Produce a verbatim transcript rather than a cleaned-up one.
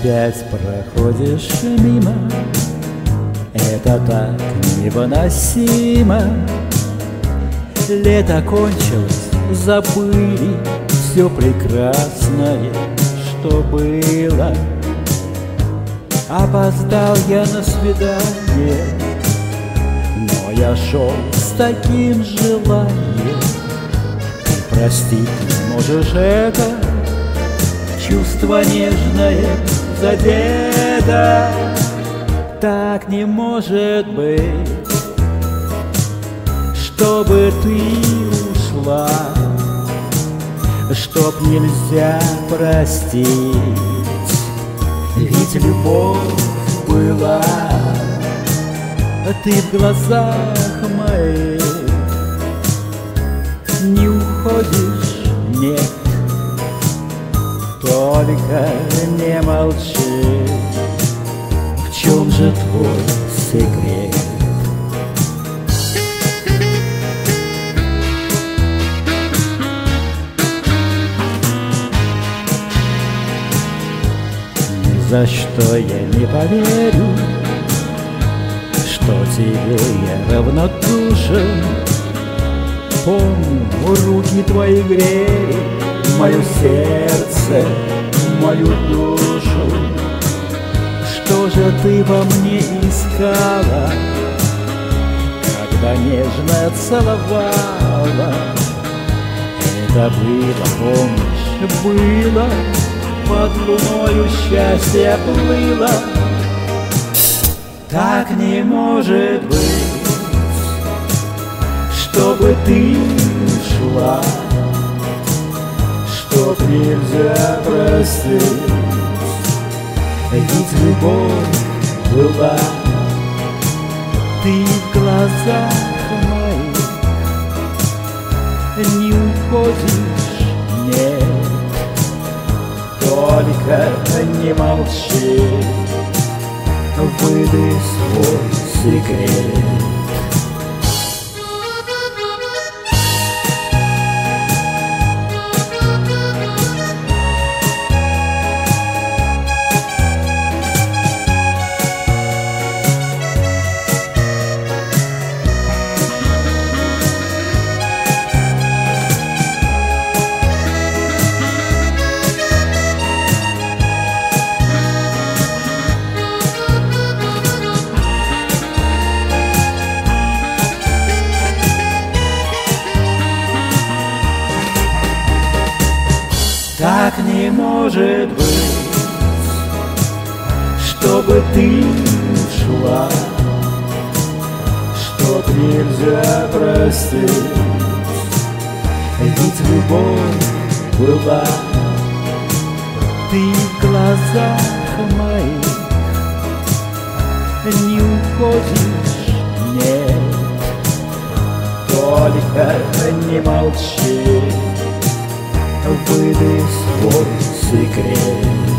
опять проходишь мимо. Это так невыносимо. Лето кончилось, забыли все прекрасное, что было. Опоздал я на свидание, но я шел с таким желанием. Ты простить не можешь это чувство нежное задето. Так не может быть, чтобы ты ушла, чтоб нельзя простить. Ведь любовь была, ты в глазах моих не уходишь, нет, только не молчи. В чем же твой секрет? Ни за что я не поверю, что тебе я равнодушен. Помню, руки твои грели мое сердце, мою душу. Что же ты во мне искала, когда нежно целовала? Это было, помнишь, было, под луною счастье плыло. Так не может быть, чтобы ты ушла, чтоб нельзя простить. Ведь любовь была, ты в глазах моих не уходишь, нет, только не молчи, выдай свой секрет. Так не может быть, чтобы ты ушла, чтоб нельзя простить. Ведь любовь была, ты в глазах моих не уходишь, нет, только не молчи, выдай свой секрет.